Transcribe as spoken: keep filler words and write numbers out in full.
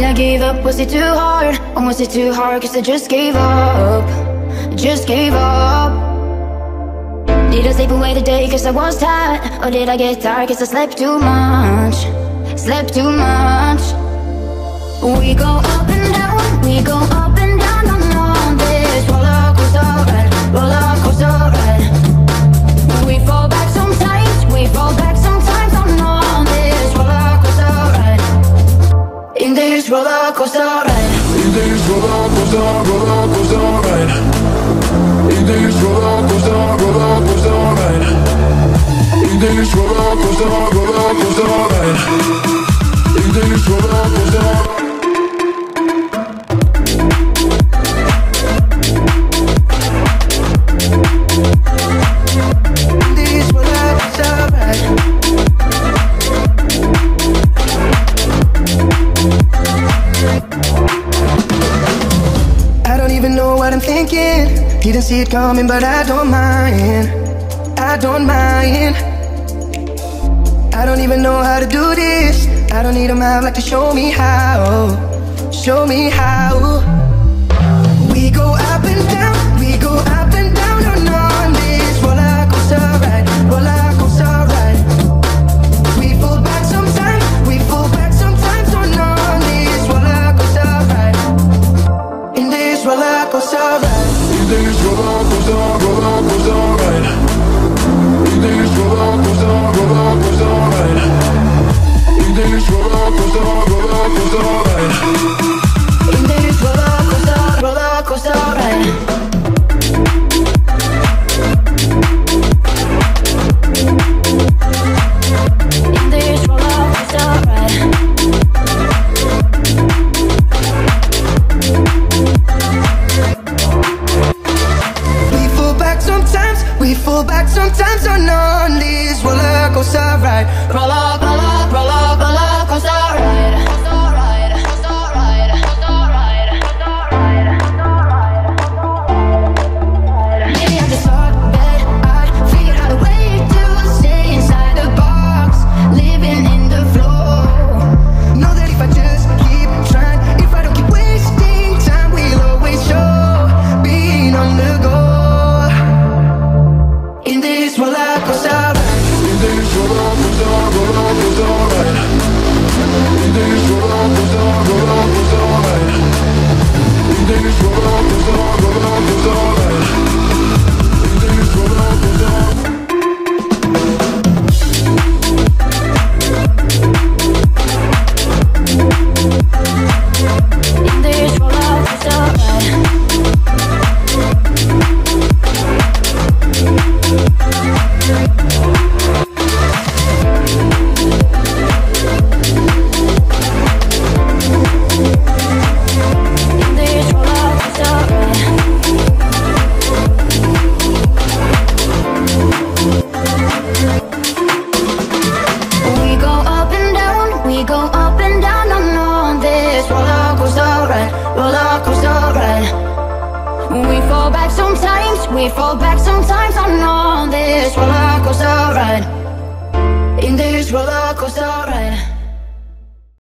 I gave up, was it too hard? Or was it too hard cause I just gave up? Just gave up. Did I sleep away the day cause I was tired? Or did I get tired cause I slept too much? Slept too much. We go up and down, we go up and down on this roller coaster ride, roller coaster ride. We fall back sometimes, we fall back sometimes on this roller coaster ride. In this roller coaster ride. In this roller coaster, roller coaster ride. In this roller coaster, roller coaster ride. In this roller coaster, roller coaster ride. In this roller coaster. Didn't see it coming, but I don't mind. I don't mind. I don't even know how to do this. I don't need a map like to show me how. Show me how. We go up and down, we go up and down on, on this roller coaster ride, roller coaster ride. We fall back sometimes, we fall back sometimes on, on this roller coaster ride. In this roller coaster ride. In this roller coaster, roller coaster ride. In this roller coaster, roller coaster ride. In this roller coaster, roller coaster ride. In this roller coaster, roller coaster ride. Sometimes on on this roller coaster ride, roller, roller, roller, roller coaster ride. Maybe I'm just thought that I figured out a way to stay inside the box, living in the flow. Know that if I just keep trying, if I don't keep wasting time, we'll always show being on the go. In this roller coaster ride. In this roller coaster, roller coaster ride. In this roller coaster, roller coaster ride. In this roller coaster, roller coaster ride. In this roller coaster. In this roller coaster ride. We fall back sometimes on, on this roller coaster ride. In this roller coaster ride.